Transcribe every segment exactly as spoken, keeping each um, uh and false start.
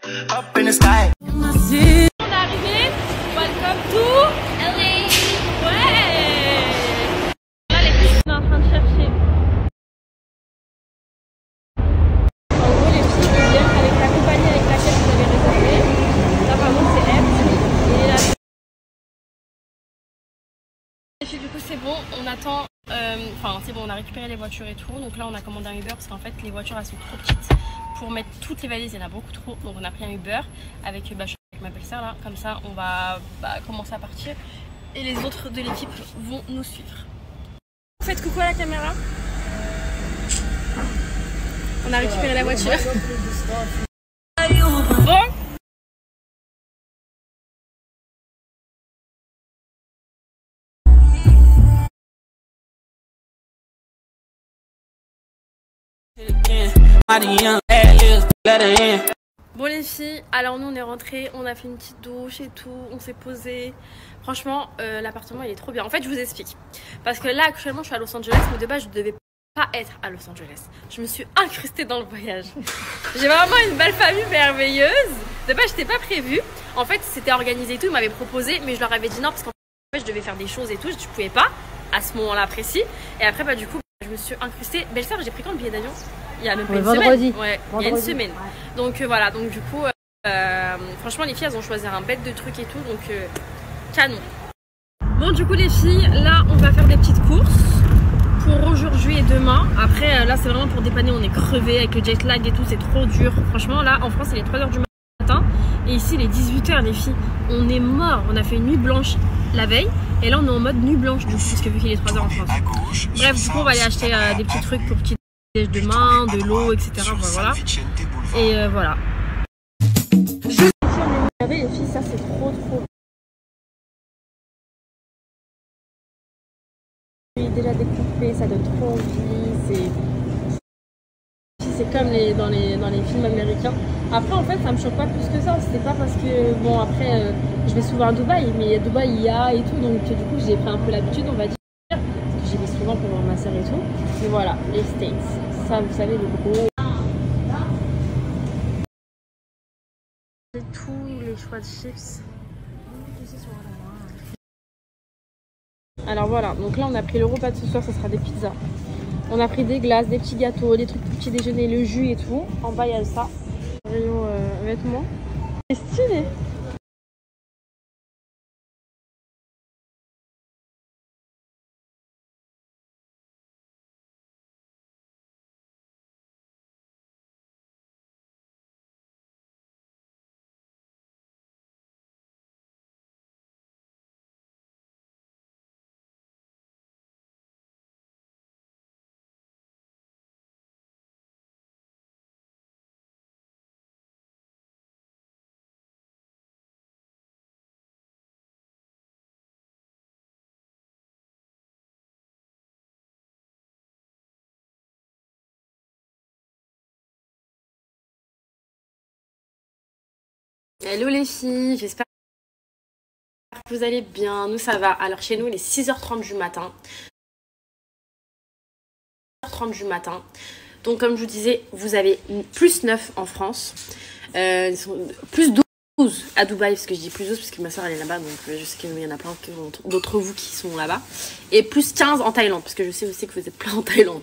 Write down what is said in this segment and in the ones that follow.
Up in the sky. On est arrivé. Welcome to L A. Ouais. Là les filles sont en train de chercher. En gros les filles viennent avec la compagnie avec laquelle vous avez réservé. Là par contre c'est elle. Et là. Les filles du coup c'est bon. On attend. Enfin euh, c'est bon, on a récupéré les voitures et tout. Donc là on a commandé un Uber parce qu'en fait les voitures elles sont trop petites pour mettre toutes les valises, il y en a beaucoup trop. Donc on a pris un Uber avec, bah, avec ma belle-sœur là. Comme ça on va bah, commencer à partir et les autres de l'équipe vont nous suivre. Faites coucou à la caméra. On a récupéré la voiture. Bon. Bon les filles, alors nous on est rentrés, on a fait une petite douche et tout, on s'est posé. Franchement euh, l'appartement il est trop bien. En fait je vous explique. Parce que là actuellement je suis à Los Angeles, mais de base je devais pas être à Los Angeles. Je me suis incrustée dans le voyage. J'ai vraiment une belle famille merveilleuse. De base j'étais pas prévue. En fait c'était organisé et tout, ils m'avaient proposé, mais je leur avais dit non parce qu'en fait je devais faire des choses et tout, je pouvais pas à ce moment là précis. Et après bah du coup je me suis incrustée. Belle-sœur, j'ai pris quand le billet d'avion? Il y a même pas ouais, une vendredi. semaine. Ouais, vendredi. Il y a une semaine. Ouais. Donc euh, voilà, donc du coup, euh, franchement les filles elles ont choisi un bête de trucs et tout, donc euh, canon. Bon du coup les filles, là on va faire des petites courses pour aujourd'hui et demain. Après euh, là c'est vraiment pour dépanner, on est crevé avec le jet lag et tout, c'est trop dur. Franchement là en France il est trois heures du matin et ici il est dix-huit heures les filles. On est mort, on a fait une nuit blanche la veille et là on est en mode nuit blanche du coup, parce que vu qu'il est trois heures en France. Bref du coup on va aller acheter euh, des petits trucs pour petit demain, de l'eau, et cetera. Enfin, voilà. Et euh, voilà. Regardez les filles, ça c'est trop trop. Déjà découpé, ça donne trop envie. C'est comme les, dans, les, dans les films américains. Après en fait ça me choque pas plus que ça. C'était pas parce que bon après euh, je vais souvent à Dubaï, mais à Dubaï il y a et tout, donc du coup j'ai pris un peu l'habitude on va dire. Parce que j'y vais souvent pour voir ma soeur et tout. Mais voilà, les States. Ça, vous savez, le gros. C'est tous les choix de chips. Alors voilà, donc là on a pris le repas de ce soir, ça sera des pizzas. On a pris des glaces, des petits gâteaux, des trucs pour petit déjeuner, le jus et tout. En bas il y a ça. Rayon euh, vêtements. C'est stylé. Hello les filles, j'espère que vous allez bien. Nous ça va. Alors chez nous il est six heures trente du matin. six heures trente du matin. Donc comme je vous disais, vous avez plus neuf en France. Euh, plus douze à Dubaï, parce que je dis plus douze parce que ma soeur elle est là-bas. Donc je sais qu'il y en a plein d'entre vous qui sont là-bas. Et plus quinze en Thaïlande, parce que je sais aussi que vous êtes plein en Thaïlande.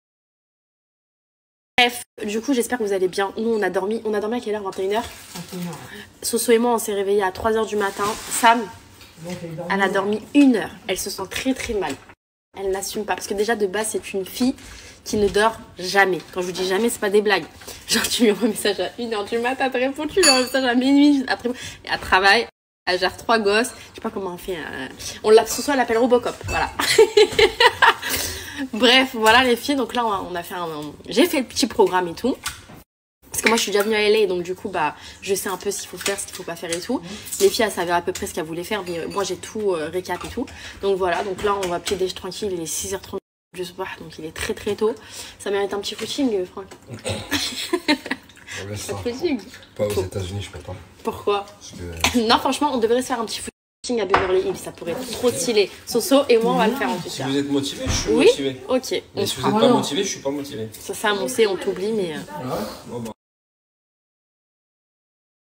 Bref, du coup j'espère que vous allez bien. Nous on a dormi, on a dormi à quelle heure? vingt et une heures. Soso et moi on s'est réveillés à trois heures du matin. Sam, elle a dormi une heure. Elle se sent très très mal. Elle n'assume pas, parce que déjà de base c'est une fille qui ne dort jamais. Quand je vous dis jamais, c'est pas des blagues. Genre tu lui envoies un message à une heure du matin, elle te répond, tu lui envoies un message à minuit, après elle travaille, elle gère trois gosses. Je sais pas comment on fait. Euh... On l'a, Soso elle l'appelle Robocop, voilà. Bref, voilà les filles, donc là on a fait un... J'ai fait le petit programme et tout. Parce que moi je suis déjà venue à L A, donc du coup bah je sais un peu ce qu'il faut faire, ce qu'il faut pas faire et tout. Les filles elles savaient à peu près ce qu'elles voulaient faire, mais moi j'ai tout euh, récap et tout. Donc voilà, donc là on va petit déj tranquille, il est six heures trente du soir, donc il est très très tôt. Ça mérite un petit footing, Franck. On ça. Footing. Pas aux États-Unis, je peux pas. Pourquoi? Parce que... Non franchement on devrait se faire un petit footing à Beverly Hills, ça pourrait être trop stylé. Soso et moi on va le faire en tout cas. Si vous êtes motivé, je suis oui motivé. Ok. Mais si vous n'êtes pas motivé, je suis pas motivé. Ça, ça on sait, on t'oublie, mais... Ouais, bon, bah.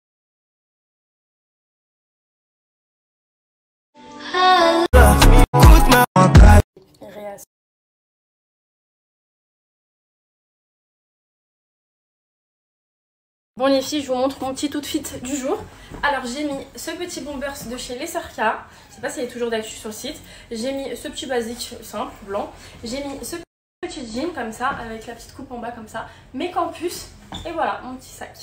Bon les filles, je vous montre mon petit outfit du jour. Alors j'ai mis ce petit bombers de chez Les Sarka. Je sais pas s'il est toujours d'actu sur le site. J'ai mis ce petit basique simple, blanc. J'ai mis ce petit jean comme ça, avec la petite coupe en bas comme ça. Mes campus. Et voilà, mon petit sac.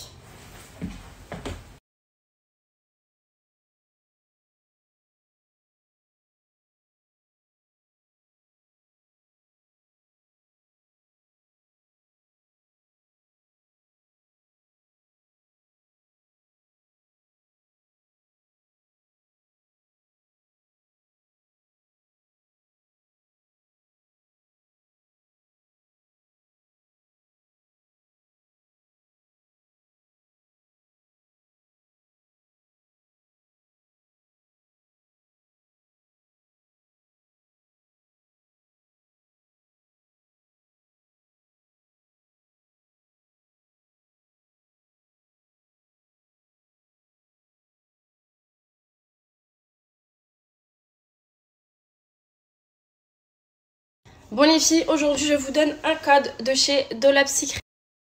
Bon les filles, aujourd'hui je vous donne un code de chez Dolab Secret.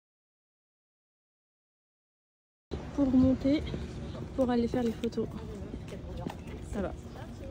Pour monter, pour aller faire les photos. Ça va.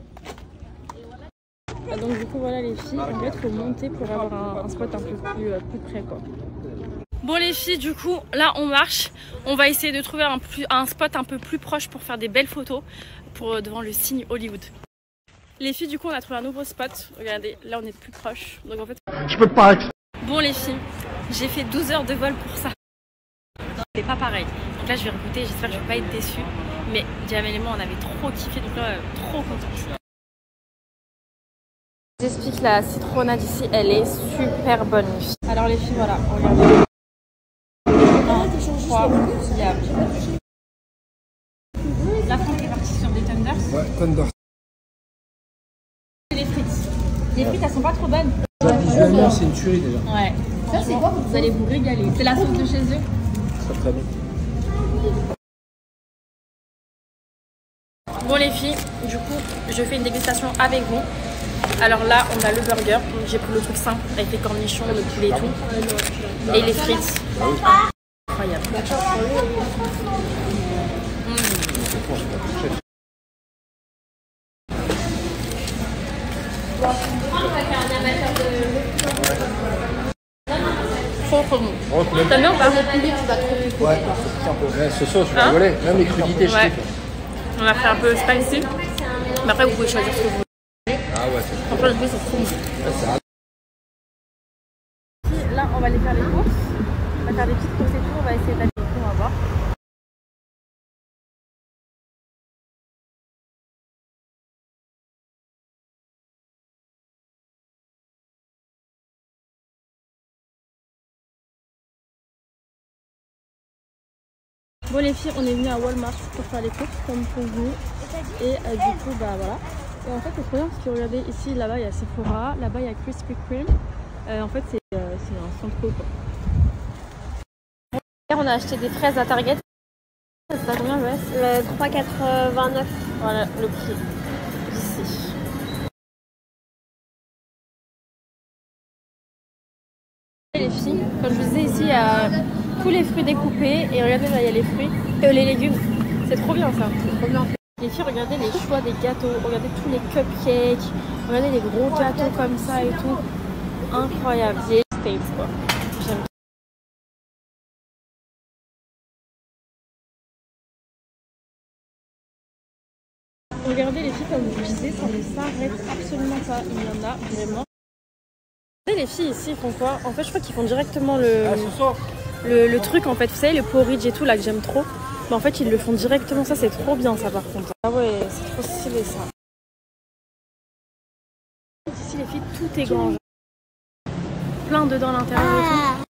Ah, donc du coup voilà les filles, en fait il faut monter pour avoir un, un spot un peu plus, euh, plus près quoi. Bon les filles, du coup là on marche. On va essayer de trouver un, plus, un spot un peu plus proche pour faire des belles photos pour, euh, devant le signe Hollywood. Les filles, du coup, on a trouvé un nouveau spot. Regardez, là, on est plus proche. Donc, en fait, je peux pas. Bon, les filles, j'ai fait douze heures de vol pour ça. C'est pas pareil. Donc là, je vais réécouter. J'espère que je vais pas être déçue. Mais Jamel et moi, on avait trop kiffé. Donc là, euh, trop contente. Je vous explique, la citronnade ici, elle est super bonne. Les filles. Alors, les filles, voilà. Regardez. un, trois, il y a... La France est partie sur des Thunders. Ouais, Thunder. Les frites. Les frites, elles sont pas trop bonnes. Ouais, visuellement, c'est une tuerie déjà. Ouais. Ça, c'est quoi? Vous allez vous régaler. C'est la sauce de chez eux. Très très bon. Bon, les filles, du coup, je fais une dégustation avec vous. Alors là, on a le burger. J'ai pris le truc simple avec les cornichons, le poulet et tout. Et les frites. Incroyable. Mmh. Trop trop bon. T'as bien ou pas? Ouais, ouais, ce sauce, je vais rigoler. Même les crudités, je ouais. kiffe. On a fait un peu spicy. Mais après, vous pouvez choisir ce que vous voulez. Ah ouais, c'est Franchement, le bruit, c'est trop bon. ouais, là, on va aller faire les courses. On va faire des petites courses et tout. On va essayer d'aller. On va voir. Bon les filles, on est venu à Walmart pour faire les courses comme pour vous. Et euh, du coup, bah voilà. Et en fait, c'est trop bien parce que regardez, ici, là-bas, il y a Sephora. Là-bas, il y a Krispy Kreme. Euh, en fait, c'est euh, un centre quoi. On a acheté des fraises à Target. Ça combien, ouais? Le trois quatre-vingt-neuf. Voilà le prix ici. Les filles, comme je vous disais, ici, il y a tous les fruits découpés. Et regardez, là, il y a les fruits. Euh, les légumes. C'est trop bien ça. C'est trop bien. Les filles, regardez les choix des gâteaux. Regardez tous les cupcakes. Regardez les gros gâteaux comme ça et tout. Incroyable. Les States, quoi. J'aime. Regardez les filles, comme je vous disais, ça ne s'arrête absolument pas. Il y en a vraiment. Les filles ici, ils font quoi? En fait, je crois qu'ils font directement le, le, le truc, en fait. Vous savez, le porridge et tout, là, que j'aime trop. Mais en fait, ils le font directement. Ça, c'est trop bien, ça, par contre. Ah ouais, c'est trop stylé, ça. Ici, les filles, tout est grand. Plein dedans à l'intérieur et tout.